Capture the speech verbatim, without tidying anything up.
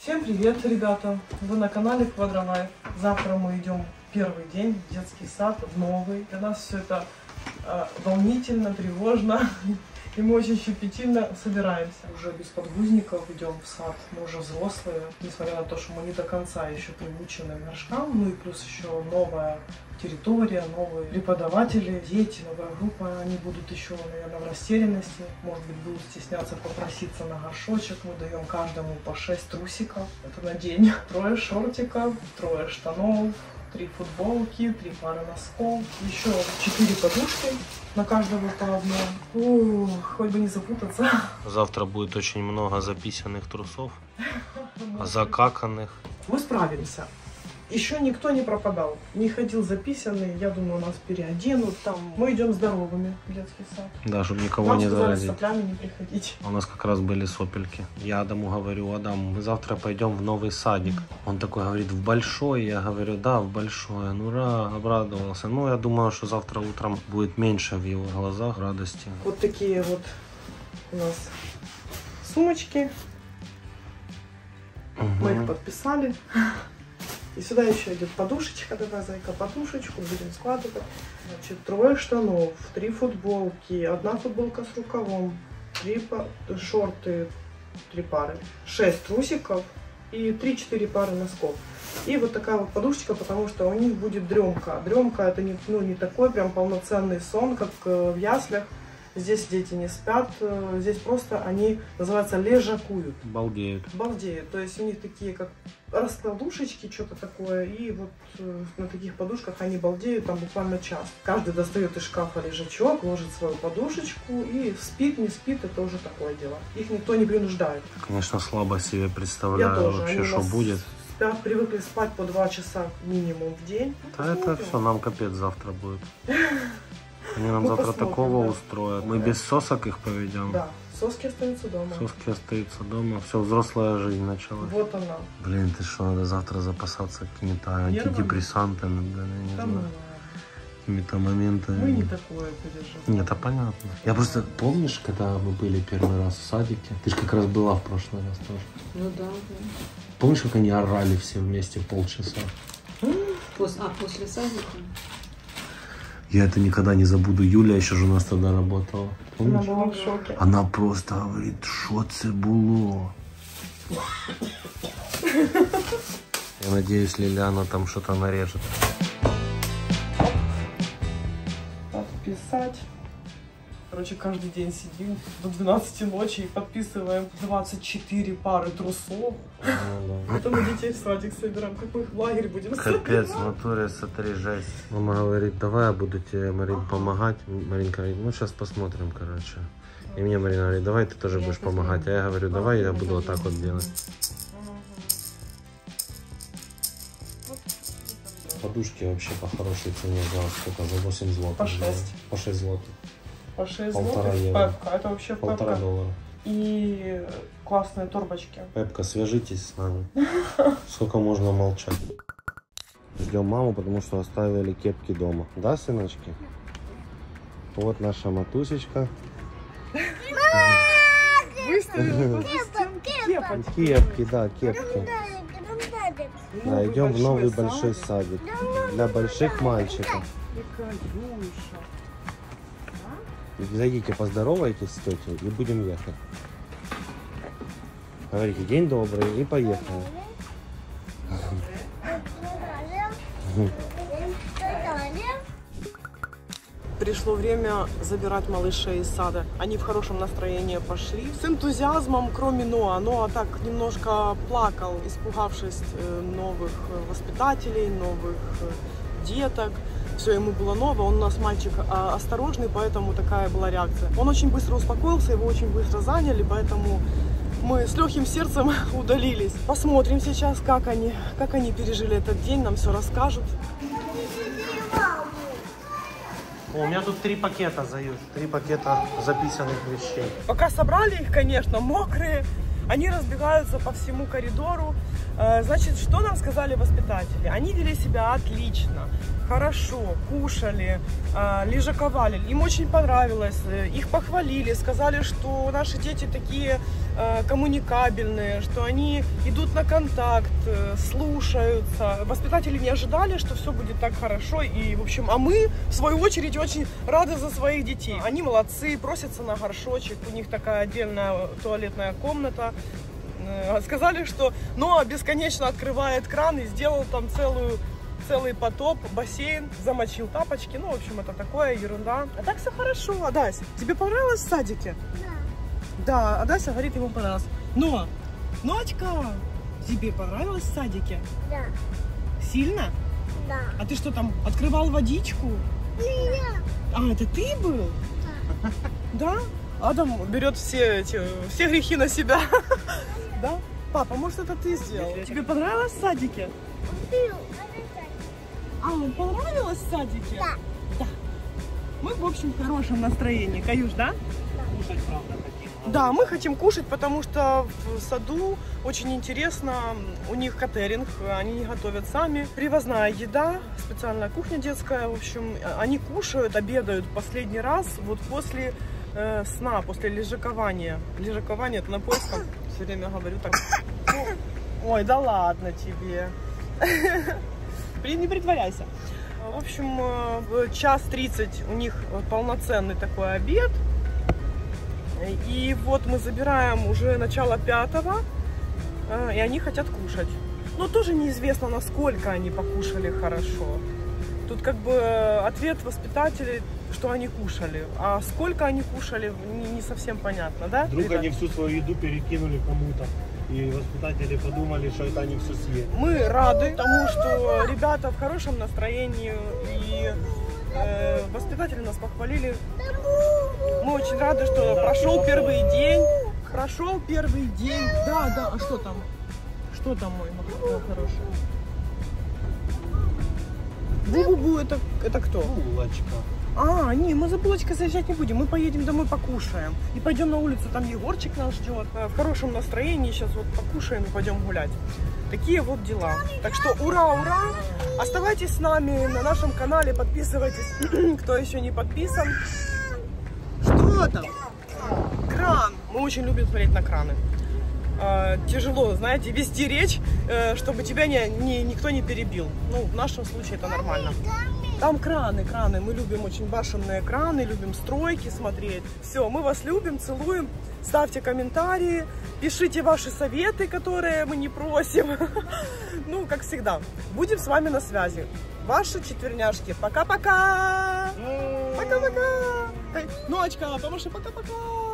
Всем привет, ребята! Вы на канале Квадролайф. Завтра мы идем первый день в детский сад, в новый. Для нас все это э, волнительно, тревожно. И мы очень щепетильно собираемся. Уже без подгузников идем в сад. Мы уже взрослые, несмотря на то, что мы не до конца еще приучены к горшкам. Ну и плюс еще новая территория, новые преподаватели, дети, новая группа. Они будут еще, наверное, в растерянности. Может быть, будут стесняться попроситься на горшочек. Мы даем каждому по шесть трусиков. Это на день. Трое шортиков, трое штанов, три футболки, три пары носков. Еще четыре подушки. На каждого по одной. Ух, хоть бы не запутаться. Завтра будет очень много записанных трусов, закаканных. Мы справимся. Еще никто не пропадал, не ходил записанный. Я думаю, нас переоденут. Там мы идем здоровыми в детский сад. Да, чтобы никого Нам не сказали, заразить. с соплями не приходить. У нас как раз были сопельки. Я Адаму говорю: Адам, мы завтра пойдем в новый садик. Он такой говорит: в большой. Я говорю: да, в большой. Он ура, обрадовался. Ну, я думаю, что завтра утром будет меньше в его глазах радости. Вот такие вот у нас сумочки. Угу. Мы их подписали. И сюда еще идет подушечка, давай, зайка, подушечку будем складывать. Значит, трое штанов, три футболки, одна футболка с рукавом, три шорты, три пары, шесть трусиков и три-четыре пары носков. И вот такая вот подушечка, потому что у них будет дремка. Дремка это не, ну, не такой прям полноценный сон, как в яслях. Здесь дети не спят, здесь просто они, называется, лежакуют. Балдеют. Балдеют. То есть у них такие, как раскладушечки, что-то такое. И вот на таких подушках они балдеют там буквально час. Каждый достает из шкафа лежачок, ложит свою подушечку и спит, не спит, это уже такое дело. Их никто не принуждает. Конечно, слабо себе представляю. Я тоже. Вообще, они что будет. Спят, привыкли спать по два часа минимум в день. А это все, нам капец завтра будет. Они нам Мы завтра посмотрим, такого да. устроят. Мы без сосок их поведем. Да, соски остаются дома. Соски остаются дома. Все, взрослая жизнь началась. Вот она. Блин, ты что, надо завтра запасаться какими-то антидепрессантами, блин, я не Там знаю. Какими-то моментами. Мы не такое переживаем. Нет, это понятно. Я просто, помнишь, когда мы были первый раз в садике? Ты же как раз была в прошлый раз тоже. Ну да, да. Помнишь, как они орали все вместе полчаса? Пос... А, после садика? Я это никогда не забуду. Юля еще же у нас тогда работала. Помнишь? Она была в шоке. Она просто говорит: що це було? Я надеюсь, Лилиана там что-то нарежет. Подписать. Короче, каждый день сидим до двенадцати ночи и подписываем двадцать четыре пары трусов. Ну, да. Это мы детей в садик собираем. Как мы их в лагерь будем Капец, в натуре, смотри, жесть. Мама говорит: давай я буду тебе, Марин, помогать. Маринка говорит: ну сейчас посмотрим, короче. И мне Марина говорит: давай ты тоже будешь помогать. А я говорю: давай я буду вот так вот делать. Подушки вообще по хорошей цене за сколько? За восемь злотых. По шесть. По шесть злотых. По шесть Полтора злотых. евро. Пепка. Это вообще Полтора пепка. доллара. И классные торбочки. Пепка, свяжитесь с нами. Сколько можно молчать? Ждем маму, потому что оставили кепки дома. Да, сыночки? Вот наша матусечка. Выставили Кепочки. Кепки, да, кепки. Да, идем в новый большой садик. Для больших мальчиков. Зайдите, поздоровайтесь с тетей и будем ехать. Говорите: день добрый, и поехали. Пришло время забирать малышей из сада. Они в хорошем настроении пошли. С энтузиазмом, кроме Ноа. Ноа так немножко плакал, испугавшись новых воспитателей, новых деток. Все ему было ново. Он у нас мальчик осторожный, поэтому такая была реакция. Он очень быстро успокоился, его очень быстро заняли, поэтому мы с легким сердцем удалились. Посмотрим сейчас, как они, как они пережили этот день, нам все расскажут. О, у меня тут три пакета, Заюш. Три пакета записанных вещей. Пока собрали их, конечно, мокрые. Они разбегаются по всему коридору. Значит, что нам сказали воспитатели? Они вели себя отлично, хорошо, кушали, лежаковали. Им очень понравилось, их похвалили, сказали, что наши дети такие коммуникабельные, что они идут на контакт, слушаются. Воспитатели не ожидали, что все будет так хорошо. И, в общем, а мы, в свою очередь, очень рады за своих детей. Они молодцы, просятся на горшочек, у них такая отдельная туалетная комната. Сказали, что Ноа бесконечно открывает кран и сделал там целую, целый потоп, бассейн, замочил тапочки. Ну, в общем, это такое, ерунда. А так все хорошо. Адась, тебе понравилось в садике? Да. Да, Адася говорит, ему понравилось. Но, Ночка, тебе понравилось в садике? Да. Сильно? Да. А ты что там, открывал водичку? Нет. А, это ты был? Да. Да? Адам берет все, эти, все грехи на себя. Да? Папа, может, это ты сделал? Тебе понравилось в садике? А, вам понравилось в садике? Да. Да. Мы, в общем, в хорошем настроении. Каюш, да? Кушать, правда, хотим. Да, мы хотим кушать, потому что в саду очень интересно. У них катеринг, они не готовят сами. Привозная еда, специальная кухня детская. В общем, они кушают, обедают последний раз вот после э, сна, после лежакования. Лежакование — это на польском. Все время говорю так. Ой, да ладно тебе. Не притворяйся. В общем, в час тридцать у них полноценный такой обед. И вот мы забираем уже начало пятого, и они хотят кушать. Но тоже неизвестно, насколько они покушали хорошо. Тут как бы ответ воспитателей, что они кушали. А сколько они кушали, не, не совсем понятно, да? Вдруг ребят? они всю свою еду перекинули кому-то. И воспитатели подумали, что это они все съели. Мы рады тому, что ребята в хорошем настроении. И э, воспитатели нас похвалили. Мы очень рады, что прошел первый день. Прошел первый день. Да, да. А что там? Что там, мой хороший? Бу-бу-бу, это, это кто? Булочка. А, не, мы за булочкой заезжать не будем. Мы поедем домой, покушаем. И пойдем на улицу, там Егорчик нас ждет. В хорошем настроении сейчас вот покушаем и пойдем гулять. Такие вот дела. Так что ура, ура! Оставайтесь с нами на нашем канале, подписывайтесь, кто еще не подписан. Что там? Кран. Мы очень любим смотреть на краны. Тяжело, знаете, вести речь, чтобы тебя не, не, никто не перебил. Ну, в нашем случае это нормально. Там краны, краны. Мы любим очень башенные краны, любим стройки смотреть. Все, мы вас любим, целуем. Ставьте комментарии, пишите ваши советы, которые мы не просим. Ну, как всегда. Будем с вами на связи. Ваши четверняшки. Пока-пока! Пока-пока! Ночка, помаши, пока-пока!